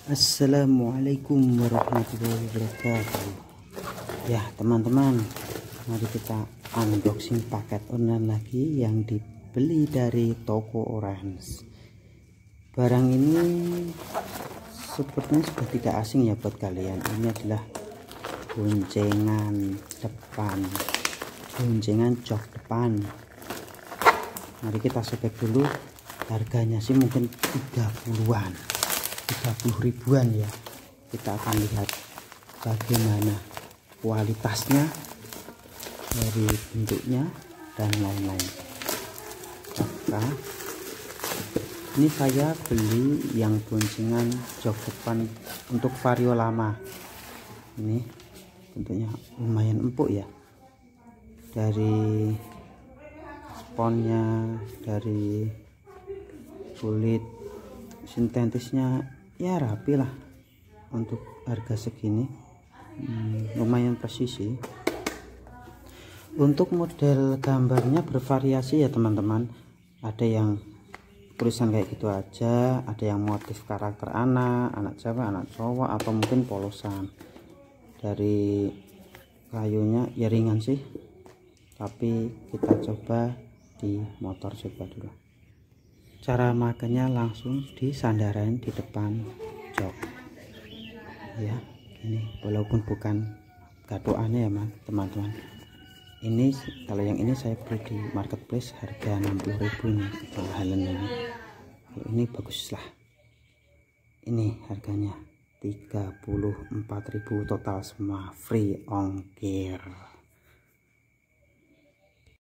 Assalamualaikum warahmatullahi wabarakatuh. Ya teman-teman, mari kita unboxing paket online lagi yang dibeli dari toko Orange. Barang ini sepertinya sudah tidak asing ya buat kalian. Ini adalah goncengan depan, goncengan jok depan. Mari kita sobek dulu. Harganya sih mungkin 30-an, 30 ribuan ya. Kita akan lihat bagaimana kualitasnya dari bentuknya dan lain-lain. Maka ini saya beli yang goncengan jok depan untuk vario lama. Ini bentuknya lumayan empuk ya, dari sponnya, dari kulit sintetisnya ya rapi lah. Untuk harga segini lumayan presisi. Untuk model gambarnya bervariasi ya teman-teman. Ada yang tulisan kayak gitu aja, ada yang motif karakter anak cewek, anak cowok, atau mungkin polosan. Dari kayunya ya ringan sih, tapi kita coba di motor coba dulu. Cara makanya langsung disandarain di depan jok ya. Ini walaupun bukan gaduannya ya teman-teman. Ini kalau yang ini saya beli di marketplace harga 60.000 nih. Kemahalan ini bagus lah. Ini harganya 34.000 total, semua free ongkir.